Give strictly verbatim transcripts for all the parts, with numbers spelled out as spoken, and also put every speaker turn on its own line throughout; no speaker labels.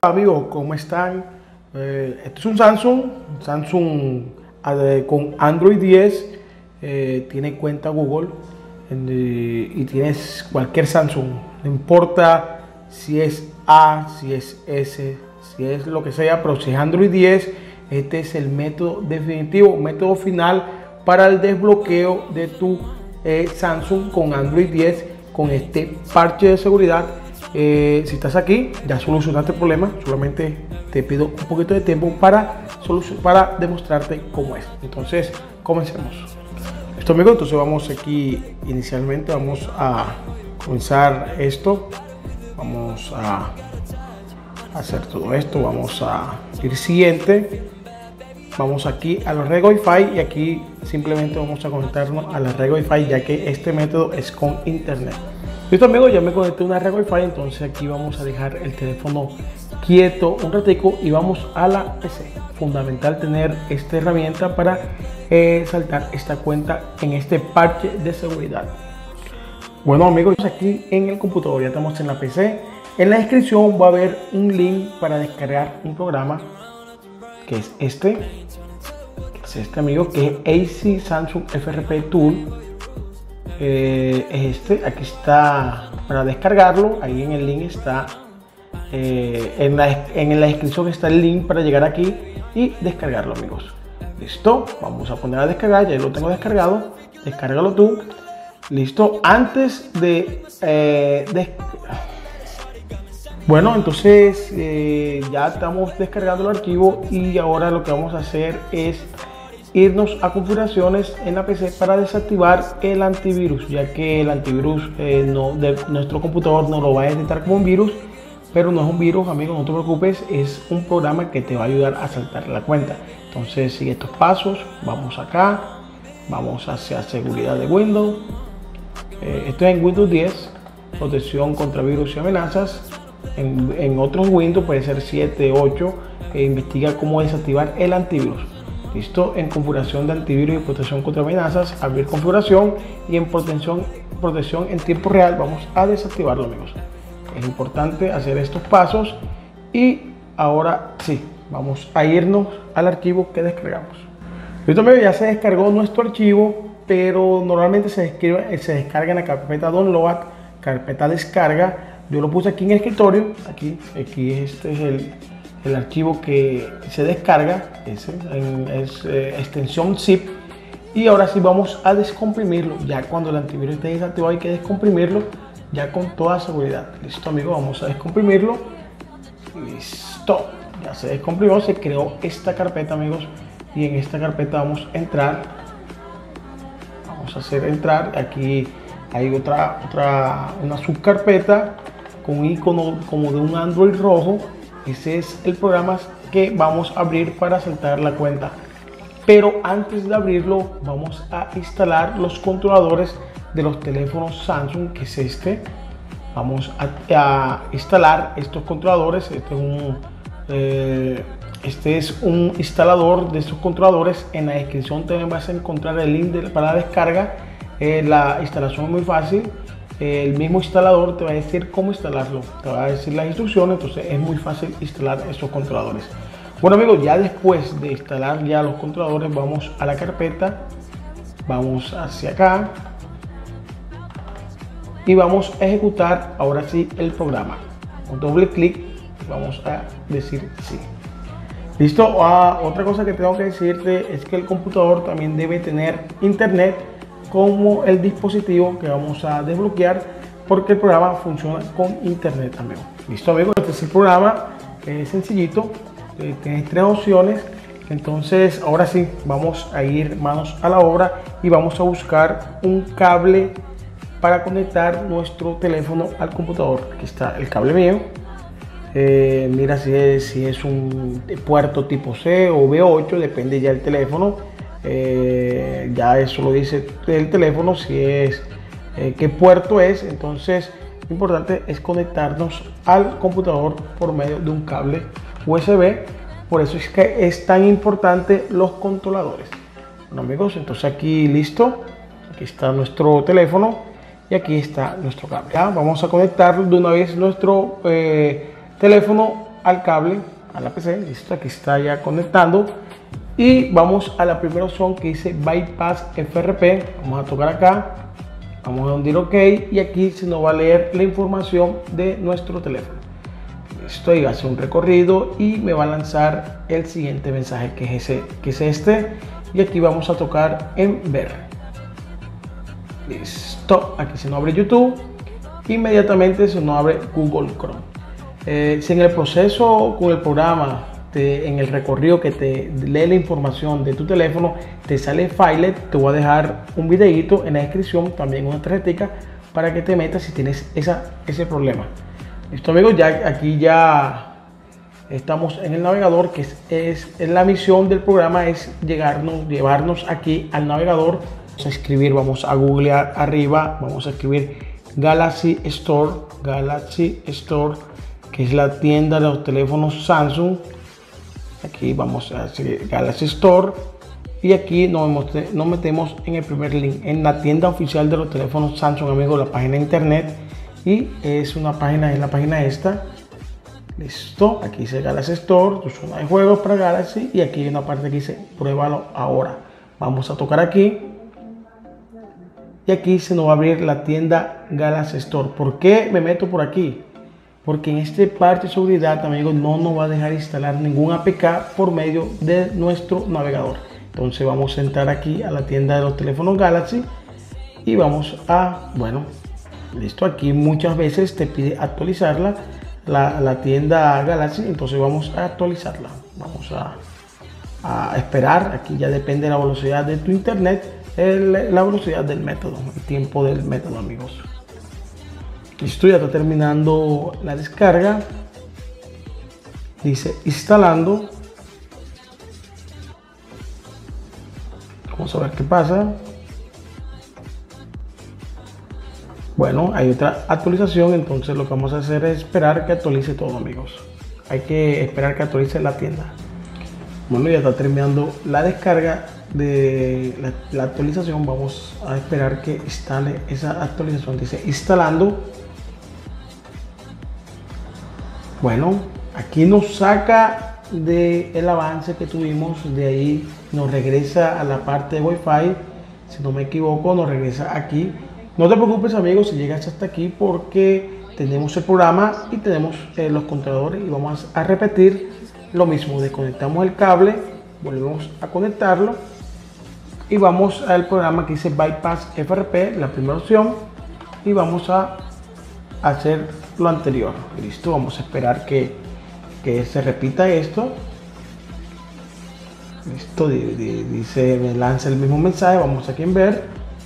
Amigos, ¿cómo están? Eh, este es un Samsung, Samsung eh, con Android diez, eh, tiene cuenta Google eh, y tienes cualquier Samsung, no importa si es A, si es S, si es lo que sea, pero si es Android diez, este es el método definitivo, método final para el desbloqueo de tu eh, Samsung con Android diez con este parche de seguridad. Eh, si estás aquí, ya solucionaste el problema, solamente te pido un poquito de tiempo para, para demostrarte cómo es. Entonces, comencemos. Listo, amigos, entonces vamos aquí, inicialmente vamos a comenzar esto. Vamos a hacer todo esto, vamos a ir siguiente. Vamos aquí a la red Wi-Fi y aquí simplemente vamos a conectarnos a la red Wi-Fi, ya que este método es con internet. Listo, amigos, ya me conecté a una red Wi-Fi, entonces aquí vamos a dejar el teléfono quieto un ratico y vamos a la P C. Fundamental tener esta herramienta para eh, saltar esta cuenta en este parche de seguridad. Bueno, amigos, aquí en el computador ya estamos en la P C. En la descripción va a haber un link para descargar un programa que es este, es este, amigo, que es A C Samsung F R P Tool. Eh, es este, aquí está para descargarlo, ahí en el link está, eh, en, la, en la descripción está el link para llegar aquí y descargarlo, amigos. Listo, vamos a poner a descargar, ya lo tengo descargado, descárgalo tú. Listo, antes de, eh, de bueno, entonces eh, ya estamos descargando el archivo y ahora lo que vamos a hacer es irnos a configuraciones en la P C para desactivar el antivirus, ya que el antivirus eh, no, de nuestro computador no lo va a detectar como un virus, pero no es un virus, amigo, no te preocupes, es un programa que te va a ayudar a saltar la cuenta. Entonces sigue estos pasos, vamos acá, vamos hacia seguridad de Windows, eh, esto es en Windows diez, protección contra virus y amenazas. En, en otros Windows puede ser siete, ocho, que investiga cómo desactivar el antivirus. Listo, en configuración de antivirus y protección contra amenazas, abrir configuración y en protección, protección en tiempo real vamos a desactivarlo, amigos. Es importante hacer estos pasos y ahora sí, vamos a irnos al archivo que descargamos. Listo, amigos, ya se descargó nuestro archivo, pero normalmente se, describe, se descarga en la carpeta download, carpeta descarga. Yo lo puse aquí en el escritorio, aquí, aquí este es el el archivo que se descarga, ese, en, es eh, extensión zip, y ahora sí vamos a descomprimirlo. Ya cuando el antivirus esté desactivado hay que descomprimirlo ya con toda seguridad. Listo, amigos, vamos a descomprimirlo. Listo, ya se descomprimió, se creó esta carpeta, amigos, y en esta carpeta vamos a entrar, vamos a hacer entrar, aquí hay otra, otra una subcarpeta con un icono como de un Android rojo. Ese es el programa que vamos a abrir para saltar la cuenta. Pero antes de abrirlo vamos a instalar los controladores de los teléfonos Samsung, que es este. Vamos a, a instalar estos controladores. Este es, un, eh, este es un instalador de estos controladores. En la descripción también vas a encontrar el link de, para la descarga. Eh, la instalación es muy fácil. El mismo instalador te va a decir cómo instalarlo, te va a decir las instrucciones, entonces es muy fácil instalar estos controladores. Bueno, amigos, ya después de instalar ya los controladores vamos a la carpeta, vamos hacia acá y vamos a ejecutar ahora sí el programa. Con doble clic vamos a decir sí. Listo. Ah, otra cosa que tengo que decirte es que el computador también debe tener internet como el dispositivo que vamos a desbloquear, porque el programa funciona con internet, amigos. Listo, amigos, este es el programa, es sencillito, eh, tienes tres opciones. Entonces ahora sí vamos a ir manos a la obra y vamos a buscar un cable para conectar nuestro teléfono al computador. Aquí está el cable mío. Eh, mira si es, si es un puerto tipo C o B ocho, depende ya del teléfono. Eh, ya eso lo dice el teléfono, si es eh, qué puerto es. Entonces lo importante es conectarnos al computador por medio de un cable U S B. Por eso es que es tan importante los controladores. Bueno, amigos, entonces aquí listo, aquí está nuestro teléfono y aquí está nuestro cable. Ya vamos a conectar de una vez nuestro eh, teléfono al cable, a la P C. Listo, aquí está ya conectando. Y vamos a la primera opción que dice Bypass F R P. Vamos a tocar acá. Vamos a hundir OK y aquí se nos va a leer la información de nuestro teléfono. Listo, y va a hacer un recorrido y me va a lanzar el siguiente mensaje que es, ese, que es este. Y aquí vamos a tocar en ver. Listo, aquí se nos abre YouTube. Inmediatamente se nos abre Google Chrome. Eh, si en el proceso con el programa, te, en el recorrido que te lee la información de tu teléfono, te sale File, te voy a dejar un videito en la descripción, también una tarjetita para que te metas si tienes esa, ese problema. Listo amigos, ya aquí ya estamos en el navegador, que es, es, es la misión del programa, es llegarnos, llevarnos aquí al navegador. Vamos a escribir, vamos a googlear arriba, vamos a escribir Galaxy Store, Galaxy Store, que es la tienda de los teléfonos Samsung. Aquí vamos a hacer Galaxy Store y aquí nos, nos metemos en el primer link, en la tienda oficial de los teléfonos Samsung, amigos, la página de internet. Y es una página, es la página esta. Listo, aquí dice Galaxy Store, tu zona de juegos para Galaxy, y aquí hay una parte que dice pruébalo ahora. Vamos a tocar aquí y aquí se nos va a abrir la tienda Galaxy Store. ¿Por qué me meto por aquí? Porque en este parte de seguridad, amigos, no nos va a dejar instalar ningún A P K por medio de nuestro navegador. Entonces vamos a entrar aquí a la tienda de los teléfonos Galaxy y vamos a, bueno, listo, aquí muchas veces te pide actualizarla la, la tienda Galaxy, entonces vamos a actualizarla. Vamos a, a esperar, aquí ya depende de la velocidad de tu internet, el, la velocidad del método, el tiempo del método, amigos. Listo, ya está terminando la descarga. Dice instalando. Vamos a ver qué pasa. Bueno, hay otra actualización, entonces lo que vamos a hacer es esperar que actualice todo, amigos. Hay que esperar que actualice la tienda. Bueno, ya está terminando la descarga de la, la actualización. Vamos a esperar que instale esa actualización. Dice instalando. Bueno, aquí nos saca del avance que tuvimos, de ahí nos regresa a la parte de Wi-Fi. Si no me equivoco, nos regresa aquí. No te preocupes, amigos, si llegas hasta aquí, porque tenemos el programa y tenemos eh, los controladores, y vamos a repetir lo mismo. Desconectamos el cable, volvemos a conectarlo y vamos al programa que dice Bypass F R P, la primera opción, y vamos a hacer lo anterior. Listo, vamos a esperar que, que se repita esto. Listo, dice, me lanza el mismo mensaje. Vamos aquí en ver.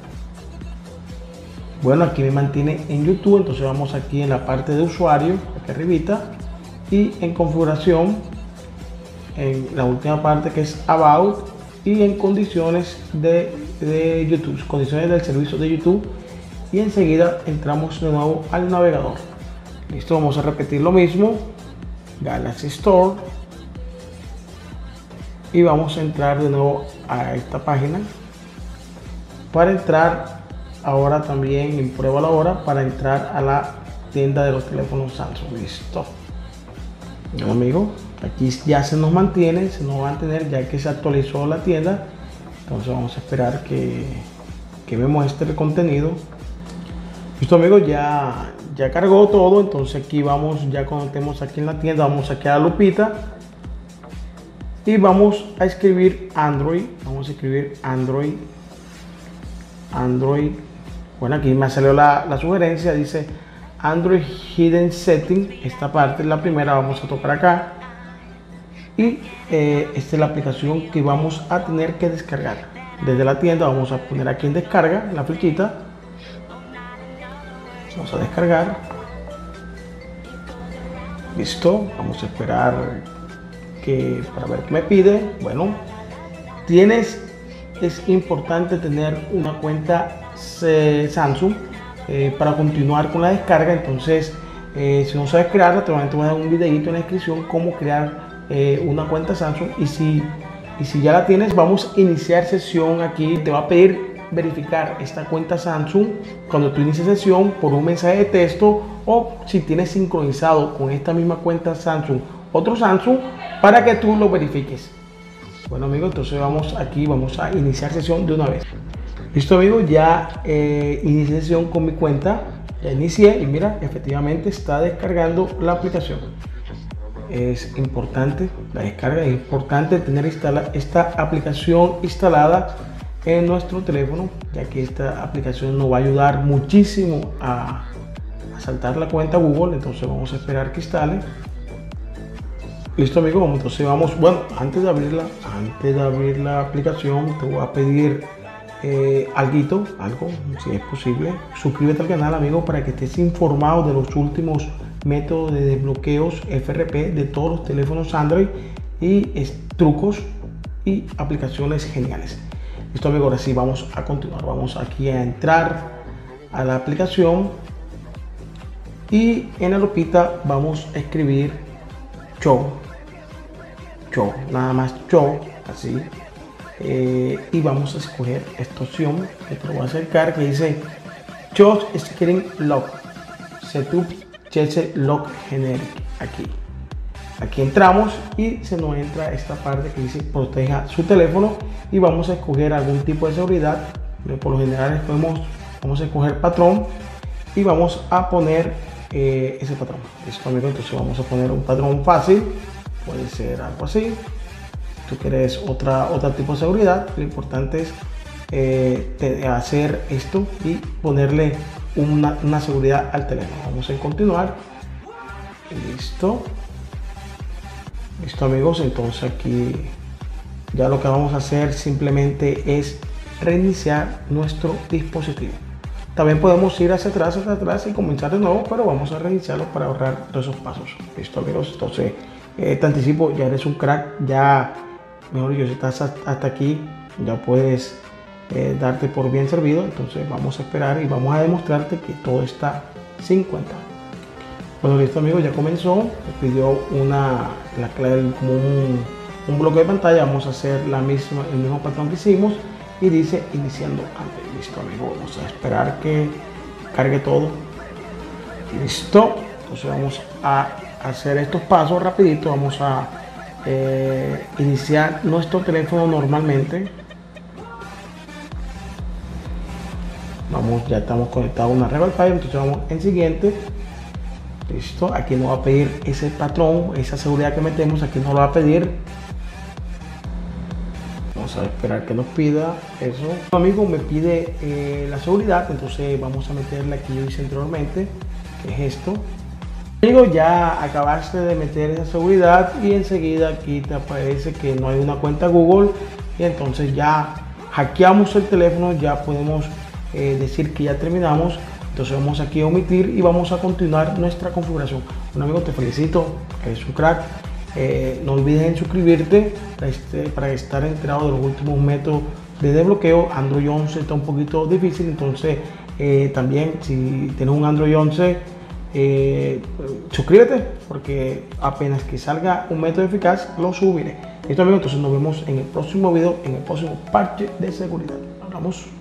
Bueno, aquí me mantiene en YouTube, entonces vamos aquí en la parte de usuario, aquí arribita, y en configuración, en la última parte que es About, y en condiciones de, de YouTube, condiciones del servicio de YouTube, y enseguida entramos de nuevo al navegador. Listo, vamos a repetir lo mismo, Galaxy Store, y vamos a entrar de nuevo a esta página. Para entrar ahora también en prueba la hora, para entrar a la tienda de los teléfonos Samsung. Listo, bueno, amigo, aquí ya se nos mantiene, se nos va a mantener ya que se actualizó la tienda. Entonces vamos a esperar que, que me muestre el contenido. Listo, amigos, ya, ya cargó todo. Entonces aquí vamos, ya cuando estemos aquí en la tienda, vamos aquí a la lupita y vamos a escribir Android. Vamos a escribir Android. Android. Bueno, aquí me salió la, la sugerencia, dice Android Hidden Setting. Esta parte es la primera, vamos a tocar acá. Y eh, esta es la aplicación que vamos a tener que descargar desde la tienda. Vamos a poner aquí en descarga la flechita. Vamos a descargar. Listo, vamos a esperar que para ver qué me pide. Bueno, tienes, es importante tener una cuenta Samsung eh, para continuar con la descarga. Entonces, eh, si no sabes crearla, te voy a dar un videito en la descripción cómo crear eh, una cuenta Samsung. Y si, y si ya la tienes, vamos a iniciar sesión. Aquí te va a pedir verificar esta cuenta Samsung cuando tú inicies sesión por un mensaje de texto, o si tienes sincronizado con esta misma cuenta Samsung otro Samsung para que tú lo verifiques. Bueno amigos, entonces vamos aquí, vamos a iniciar sesión de una vez. Listo amigos, ya eh, inicié sesión con mi cuenta, ya inicié y mira, efectivamente está descargando la aplicación. Es importante la descarga, es importante tener instala, esta aplicación instalada en nuestro teléfono, ya que esta aplicación nos va a ayudar muchísimo a, a saltar la cuenta Google. Entonces vamos a esperar que instale. Listo amigos, entonces vamos, bueno, antes de abrirla, antes de abrir la aplicación te voy a pedir eh, alguito, algo, si es posible. Suscríbete al canal amigo para que estés informado de los últimos métodos de desbloqueos F R P de todos los teléfonos Android y es, trucos y aplicaciones geniales. Listo amigos, ahora sí vamos a continuar, vamos aquí a entrar a la aplicación y en la lupita vamos a escribir show, show, nada más show, así, eh, y vamos a escoger esta opción que te lo voy a acercar, que dice show screen lock setup Chelsea Lock Generic. Aquí aquí entramos y se nos entra esta parte que dice proteja su teléfono y vamos a escoger algún tipo de seguridad. Por lo general podemos, vamos a escoger patrón y vamos a poner eh, ese patrón. Listo amigo, entonces vamos a poner un patrón fácil, puede ser algo así. Tú quieres otra otro tipo de seguridad, lo importante es eh, hacer esto y ponerle Una, una seguridad al teléfono. Vamos a continuar. Listo. Listo amigos, entonces aquí ya lo que vamos a hacer simplemente es reiniciar nuestro dispositivo. También podemos ir hacia atrás, hacia atrás y comenzar de nuevo, pero vamos a reiniciarlo para ahorrar todos esos pasos. Listo amigos, entonces eh, te anticipo, ya eres un crack, ya mejor dicho, si estás hasta aquí ya puedes Eh, darte por bien servido. Entonces vamos a esperar y vamos a demostrarte que todo está cincuenta. Bueno, listo amigos, ya comenzó. Me pidió una la clave como un, un bloque de pantalla. Vamos a hacer la misma el mismo patrón que hicimos y dice iniciando antes. Listo amigos, vamos a esperar que cargue todo. Listo, entonces vamos a hacer estos pasos rapidito. Vamos a eh, iniciar nuestro teléfono normalmente. Vamos, ya estamos conectados a una red Wi-Fi, entonces vamos en siguiente. Listo, aquí nos va a pedir ese patrón, esa seguridad que metemos, aquí nos lo va a pedir. Vamos a esperar que nos pida eso. Amigo, me pide eh, la seguridad, entonces vamos a meterla que yo hice anteriormente, que es esto. Amigo, ya acabaste de meter esa seguridad y enseguida aquí te aparece que no hay una cuenta Google y entonces ya hackeamos el teléfono, ya podemos Eh, decir que ya terminamos. Entonces vamos aquí a omitir y vamos a continuar nuestra configuración. Bueno amigo, te felicito, eres un crack. Eh, no olvides en suscribirte para, este, para estar enterado de los últimos métodos de desbloqueo. Android once está un poquito difícil, entonces eh, también si tienes un Android once eh, suscríbete porque apenas que salga un método eficaz lo subiré. Listo amigo, entonces nos vemos en el próximo video, en el próximo parche de seguridad. Hablamos.